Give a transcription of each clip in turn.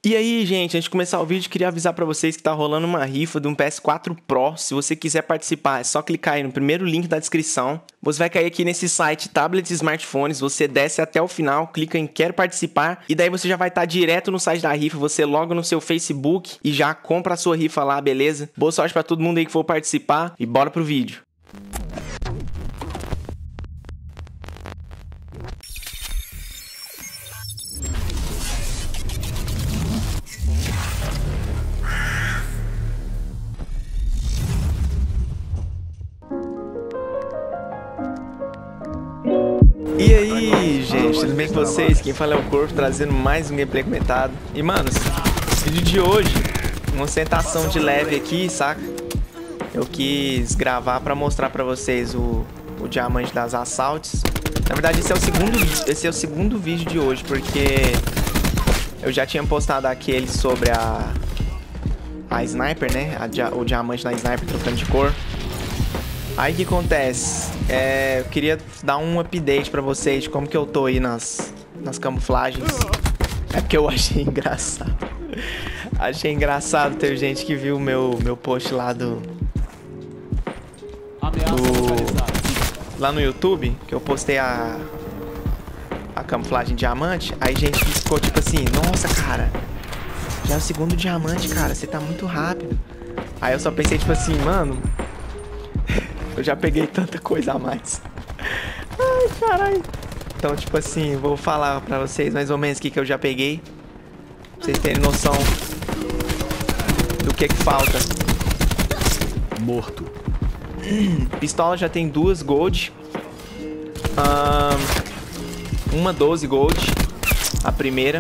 E aí, gente, antes de começar o vídeo, queria avisar pra vocês que tá rolando uma rifa de um PS4 Pro. Se você quiser participar, é só clicar aí no primeiro link da descrição. Você vai cair aqui nesse site Tablets e Smartphones, você desce até o final, clica em Quero Participar, e daí você já vai estar direto no site da rifa, você loga no seu Facebook e já compra a sua rifa lá, beleza? Boa sorte pra todo mundo aí que for participar e bora pro vídeo. E aí, gente, tudo bem com vocês? Quem fala é o Corpo, trazendo mais um gameplay comentado. E, manos, vídeo de hoje, uma ostentação de leve aqui, saca? Eu quis gravar pra mostrar pra vocês o diamante das assaltes. Na verdade, esse é o segundo vídeo de hoje, porque eu já tinha postado aquele sobre a sniper, né? O diamante da sniper trocando de cor. Aí o que acontece? Eu queria dar um update pra vocês de como que eu tô aí nas camuflagens. É porque eu achei engraçado. Achei engraçado ter gente que viu o meu post lá lá no YouTube, que eu postei a camuflagem diamante. Aí gente ficou tipo assim, nossa, cara, já é o segundo diamante, cara, você tá muito rápido. Aí eu só pensei tipo assim, mano, eu já peguei tanta coisa a mais. Ai, caralho. Então, tipo assim, vou falar pra vocês mais ou menos o que eu já peguei. Pra vocês terem noção do que falta. Morto. Pistola já tem 2 gold. Uma 12 gold. A primeira.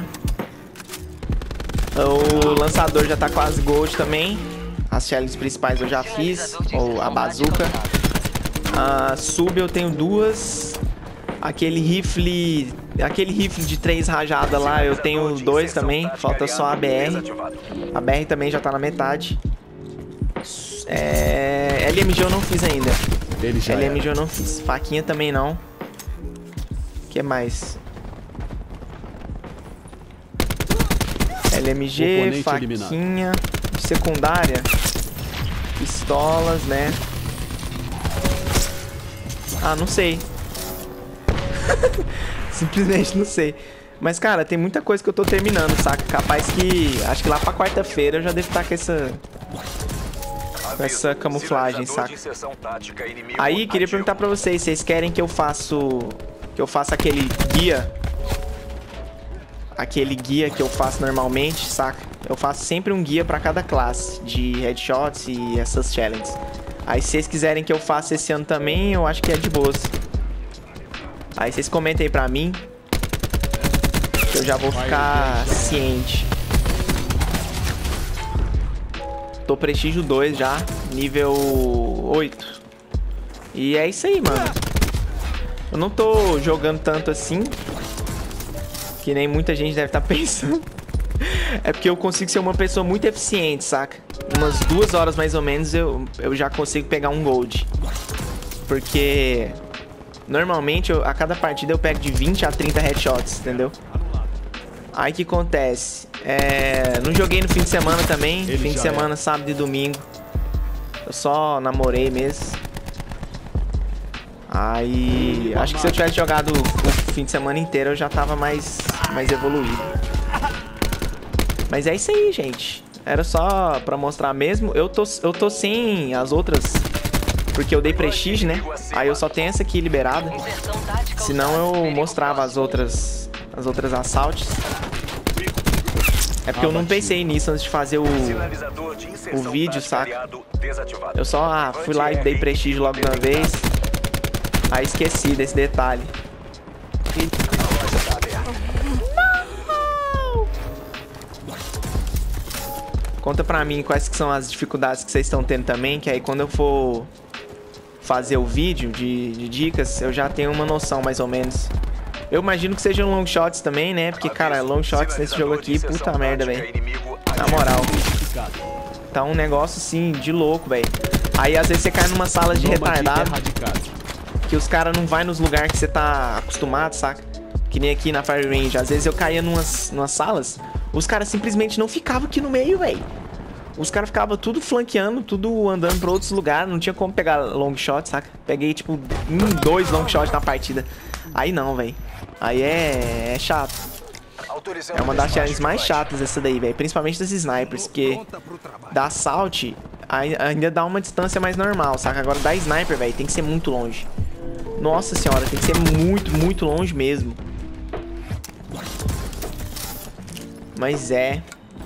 O lançador já tá quase gold também. As challenges principais eu já fiz. Ou a bazuca. Sub eu tenho 2. Aquele rifle de 3 rajadas lá eu tenho 2 também. Falta só a BR. A BR também já tá na metade. LMG eu não fiz ainda. LMG eu não fiz. Faquinha também não. O que mais? LMG, faquinha. De secundária. Pistolas, né? Não sei. Simplesmente não sei. Mas, cara, tem muita coisa que eu tô terminando, saca? Capaz que... Acho que lá pra quarta-feira eu já devo estar com essa camuflagem, saca? Aí, queria perguntar pra vocês. Vocês querem que eu faça aquele guia? Aquele guia que eu faço normalmente, saca? Eu faço sempre um guia pra cada classe de headshots e essas challenges. Aí se vocês quiserem que eu faça esse ano também, eu acho que é de boas. Aí vocês comentem aí pra mim, que eu já vou ficar ciente. Tô prestígio 2 já, nível 8. E é isso aí, mano. Eu não tô jogando tanto assim, que nem muita gente deve estar pensando. É porque eu consigo ser uma pessoa muito eficiente, saca? Umas 2 horas mais ou menos eu já consigo pegar um gold. Porque normalmente a cada partida eu pego de 20 a 30 headshots, entendeu? Aí que acontece? Não joguei no fim de semana também. Fim de semana, sábado e domingo. Eu só namorei mesmo. Aí acho que se eu tivesse jogado o fim de semana inteiro eu já tava mais evoluído. Mas é isso aí, gente. Era só pra mostrar mesmo. Eu tô sem as outras, porque eu dei prestígio, né? Aí eu só tenho essa aqui liberada. Senão eu mostrava as outras assaltes. É porque eu não pensei nisso antes de fazer o vídeo, saca? Eu só fui lá e dei prestígio logo de uma vez. Aí esqueci desse detalhe. Conta pra mim quais que são as dificuldades que vocês estão tendo também, que aí quando eu for fazer o vídeo de dicas, eu já tenho uma noção mais ou menos. Eu imagino que sejam long shots também, né? Porque, cara, long shots nesse jogo aqui, puta merda, velho. Na moral. Tá um negócio, assim, de louco, velho. Aí, às vezes, você cai numa sala de retardado, que os caras não vai nos lugares que você tá acostumado, saca? Que nem aqui na Fire Range. Às vezes eu caía numas salas, Os caras simplesmente não ficavam aqui no meio, velho. Os caras ficavam tudo flanqueando, tudo andando pra outros lugares. Não tinha como pegar long shot, saca? Peguei, tipo, 2 long shots na partida. Aí não, velho. Aí é chato. É uma das challenges mais chatas essa daí, velho. Principalmente das snipers, porque da assault ainda dá uma distância mais normal, saca? Agora da sniper, velho, tem que ser muito longe. Nossa senhora, tem que ser muito, muito longe mesmo. Mas é...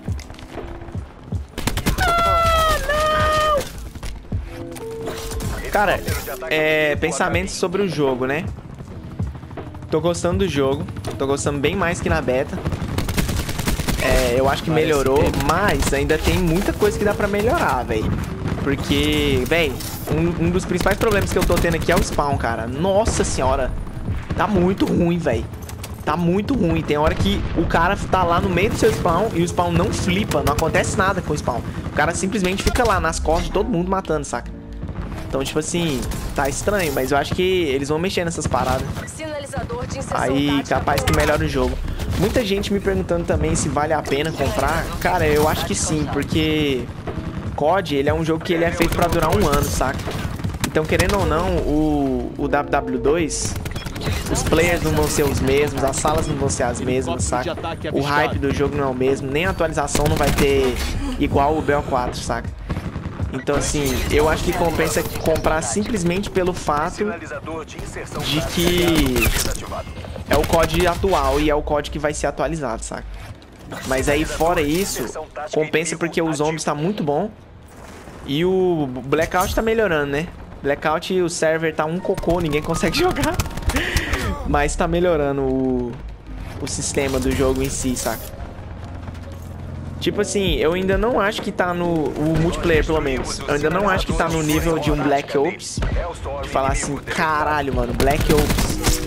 Cara, pensamentos sobre o jogo, né? Tô gostando do jogo. Tô gostando bem mais que na beta. Eu acho que melhorou, mas ainda tem muita coisa que dá pra melhorar, velho. Porque, velho, um dos principais problemas que eu tô tendo aqui é o spawn, cara. Nossa senhora. Tá muito ruim, velho. Tá muito ruim. Tem hora que o cara tá lá no meio do seu spawn e o spawn não flipa. Não acontece nada com o spawn. O cara simplesmente fica lá nas costas de todo mundo matando, saca? Então, tipo assim, tá estranho, mas eu acho que eles vão mexer nessas paradas. Aí, capaz que melhora o jogo. Muita gente me perguntando também se vale a pena comprar. Cara, eu acho que sim, porque COD, ele é um jogo que ele é feito pra durar 1 ano, saca? Então, querendo ou não, o WW2, os players não vão ser os mesmos, as salas não vão ser as mesmas, saca? O hype do jogo não é o mesmo, nem a atualização não vai ter igual o BO4, saca? Então, assim, eu acho que compensa comprar simplesmente pelo fato de que é o COD atual e é o COD que vai ser atualizado, saca? Mas aí, fora isso, compensa porque o Zombies tá muito bom e o Blackout tá melhorando, né? Blackout, o server tá um cocô, ninguém consegue jogar. Mas tá melhorando o sistema do jogo em si, saca? Tipo assim, eu ainda não acho que tá no... O multiplayer, pelo menos. Eu ainda não acho que tá no nível de um Black Ops. De falar assim, caralho, mano, Black Ops.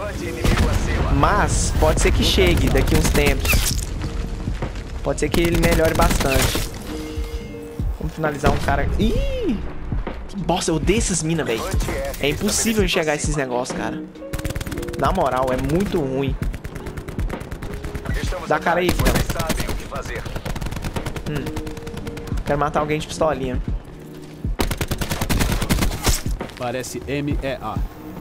Mas, pode ser que chegue daqui uns tempos. Pode ser que ele melhore bastante. Vamos finalizar um cara... Ih! Que bosta, eu odeio essas minas, velho. É impossível enxergar esses negócios, cara. Na moral, é muito ruim. Dá cara aí, cara. Quero matar alguém de pistolinha. Parece MEA.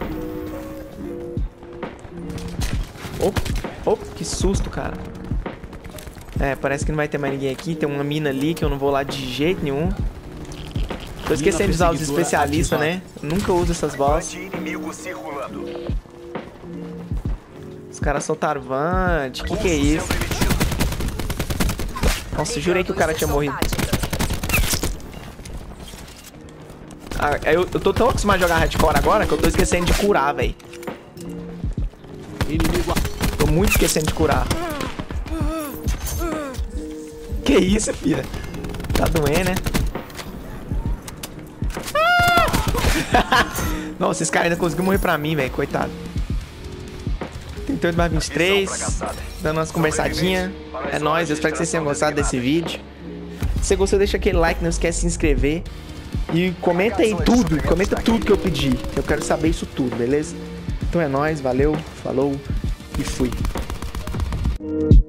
Oh, que susto, cara. Parece que não vai ter mais ninguém aqui. Tem uma mina ali que eu não vou lá de jeito nenhum. Tô esquecendo de usar os especialistas, né? Eu nunca uso essas bolas. Os caras soltaram Vant. Que é isso? Nossa, jurei que o cara tinha morrido. Eu tô tão acostumado a jogar hardcore agora que eu tô esquecendo de curar, velho. Tô muito esquecendo de curar. Que isso, filha? Tá doendo, né? Nossa, esse cara ainda conseguiu morrer pra mim, velho. Coitado. 38/23. Dando umas conversadinhas. É nóis, eu espero que vocês tenham gostado desse vídeo. Se você gostou, deixa aquele like, não esquece de se inscrever. E comenta aí tudo, comenta tudo que eu pedi. Eu quero saber isso tudo, beleza? Então é nóis, valeu, falou e fui.